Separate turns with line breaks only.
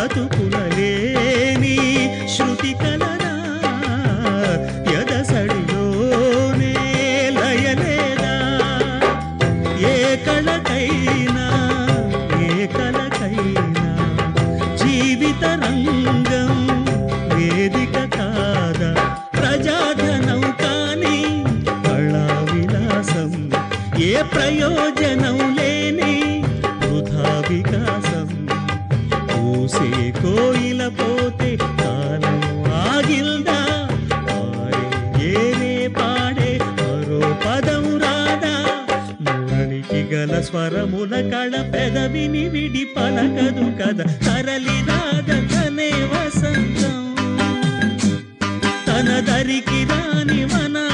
బ్రతుకులలేని శృతి కలరా ఎదసడిలోనే లయలేదా ఏ కళకైనా జీవిత రంగం వేదిక కాదా ప్రజాధనం కాని కళా విలాసం ఏ ప్రయోజనం లేని వృధా వికాసం పూసే కోయిల పోతే కాలం ఆగిల్దా పాడే ఏనే పాడే మరో పదం రాదా మురళికి గల స్వరముల కళ పెదవిని విడి పలకదు కదా తరలి రాదనే వసంతం తన దరికి రాని మన